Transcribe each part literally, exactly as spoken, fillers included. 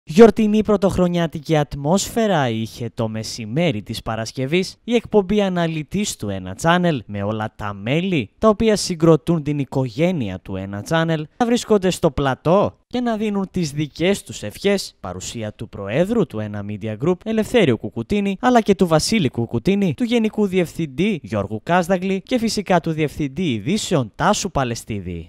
Γιορτινή πρωτοχρονιάτικη ατμόσφαιρα είχε το μεσημέρι της Παρασκευής η εκπομπή αναλυτής του Ένα Channel με όλα τα μέλη τα οποία συγκροτούν την οικογένεια του Ένα Channel να βρίσκονται στο πλατό και να δίνουν τις δικές τους ευχές, παρουσία του Προέδρου του Ένα Media Group Ελευθέριου Κουκουτίνη, αλλά και του Βασίλη Κουκουτίνη, του Γενικού Διευθυντή Γιώργου Κάσδαγλη και φυσικά του Διευθυντή Ειδήσεων Τάσου Παλαιστίδη.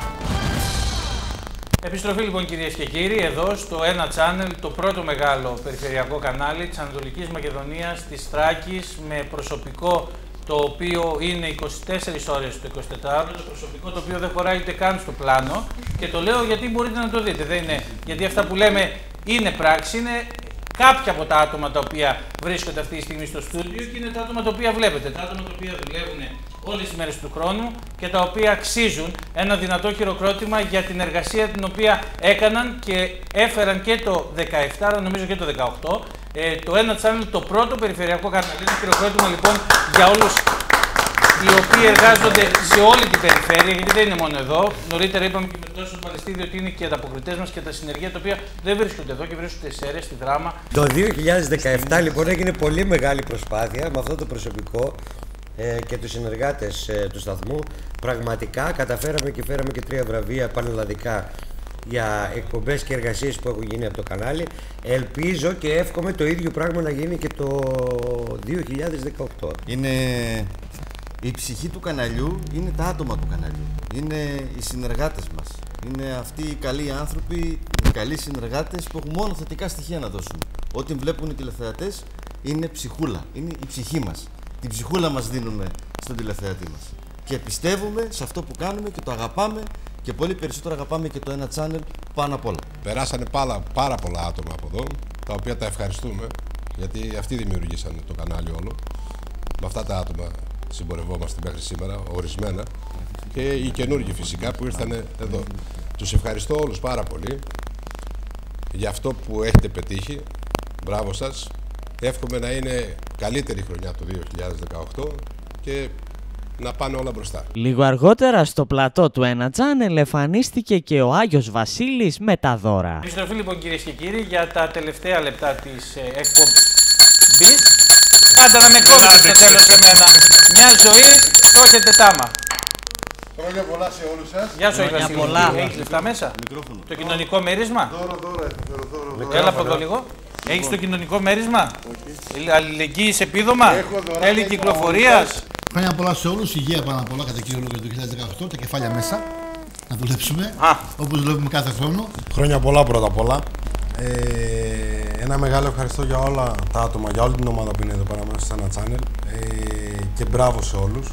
Επιστροφή λοιπόν κυρίες και κύριοι, εδώ στο Ένα Channel, το πρώτο μεγάλο περιφερειακό κανάλι της Ανατολικής Μακεδονίας, της Θράκης, με προσωπικό το οποίο είναι είκοσι τέσσερις ώρες το εικοσιτετράωρο, το προσωπικό το οποίο δεν χωράει ούτε καν στο πλάνο, και το λέω γιατί μπορείτε να το δείτε, δεν είναι, γιατί αυτά που λέμε είναι πράξη, είναι κάποια από τα άτομα τα οποία βρίσκονται αυτή τη στιγμή στο στούντιο και είναι τα άτομα τα οποία βλέπετε, τα άτομα τα οποία δουλεύουν όλες τις μέρες του χρόνου και τα οποία αξίζουν ένα δυνατό χειροκρότημα για την εργασία την οποία έκαναν και έφεραν και το δεκαεπτά, νομίζω και το δεκαοκτώ, ε, το Ένα Channel, το πρώτο περιφερειακό κανάλι. Ένα χειροκρότημα λοιπόν για όλους οι οποίοι εργάζονται σε όλη την περιφέρεια, γιατί δεν είναι μόνο εδώ. Νωρίτερα είπαμε και με τον Τάσο Παλαιστίδη ότι είναι και ανταποκριτές μας και τα συνεργεία τα οποία δεν βρίσκονται εδώ και βρίσκονται σε Σέρρες, στη Δράμα. Το δύο χιλιάδες δεκαεπτά λοιπόν έγινε πολύ μεγάλη προσπάθεια με αυτό το προσωπικό ε, και τους συνεργάτες ε, του σταθμού. Πραγματικά καταφέραμε και φέραμε και τρία βραβεία πανελλαδικά για εκπομπές και εργασίες που έχουν γίνει από το κανάλι. Ελπίζω και εύχομαι το ίδιο πράγμα να γίνει και το δύο χιλιάδες δεκαοκτώ. Είναι η ψυχή του καναλιού, είναι τα άτομα του καναλιού, είναι οι συνεργάτες μας, είναι αυτοί οι καλοί άνθρωποι, οι καλοί συνεργάτες που έχουν μόνο θετικά στοιχεία να δώσουν. Ό,τι βλέπουν οι τηλεθεατές είναι ψυχούλα, είναι η ψυχή μας. Την ψυχούλα μας δίνουμε στον τηλεθεατή μας. Και πιστεύουμε σε αυτό που κάνουμε και το αγαπάμε και πολύ περισσότερο αγαπάμε και το Ένα Channel πάνω απ' όλα. Περάσανε πάρα, πάρα πολλά άτομα από εδώ, τα οποία τα ευχαριστούμε, γιατί αυτοί δημιουργήσαν το κανάλι όλο. Με αυτά τα άτομα συμπορευόμαστε μέχρι σήμερα, ορισμένα, και οι καινούργοι φυσικά που ήρθαν εδώ. Τους ευχαριστώ όλους πάρα πολύ για αυτό που έχετε πετύχει. Μπράβο σας. Εύχομαι να είναι καλύτερη χρονιά το δύο χιλιάδες δεκαοκτώ και να πάνε όλα μπροστά. Λίγο αργότερα στο πλατό του Ένα Channel εμφανίστηκε και ο Άγιος Βασίλης με τα δώρα. Επιστροφή λοιπόν κυρίες και κύριοι για τα τελευταία λεπτά της ε, εκπομπής. Πάντα να με κόβετε στο τέλος εμένα. Μια ζωή, το έχετε τάμα. Χρόνια πολλά σε όλους σας. Γεια σου Άγιο Βασίλη. Έχεις λεφτά μέσα? Μικρόφωνο. Το κοινωνικό μέρισμα? Δώρο, δώρο, δώρο, δώρο. Έλα από εδώ λίγο. Έχεις το κοινωνικό μέρισμα? Αλληλεγγύης επίδομα? Έλλη κυκλοφορίας? Χρόνια πολλά σε όλους, υγεία πάνω απ' όλα κατά κύριο λόγο το δύο χιλιάδες δεκαοκτώ, τα κεφάλια μέσα, να δουλέψουμε, Α. όπως δουλεύουμε κάθε χρόνο. Χρόνια πολλά πρώτα απ' όλα. Ε, ένα μεγάλο ευχαριστώ για όλα τα άτομα, για όλη την ομάδα που είναι εδώ πέρα μέσα στο Ένα Channel, ε, και μπράβο σε όλους.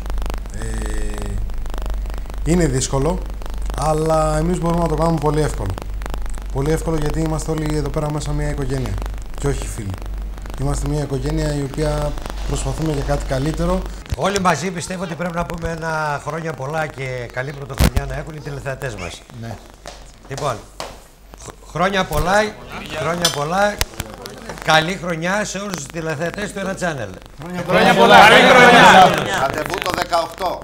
Ε, είναι δύσκολο, αλλά εμείς μπορούμε να το κάνουμε πολύ εύκολο. Πολύ εύκολο γιατί είμαστε όλοι εδώ πέρα μέσα μια οικογένεια και όχι φίλοι. Είμαστε μια οικογένεια η οποία προσπαθούμε για κάτι καλύτερο. Όλοι μαζί πιστεύω ότι πρέπει να πούμε ένα χρόνια πολλά και καλή πρωτοχρονιά να έχουν οι τηλεθεατές μας. Ναι. Λοιπόν, χρόνια πολλά, χρόνια πολλά, καλή χρονιά σε όλους τους τηλεθεατές του Ένα Channel. Χρόνια πολλά. Καλή χρονιά. Ραντεβού το δεκαοκτώ.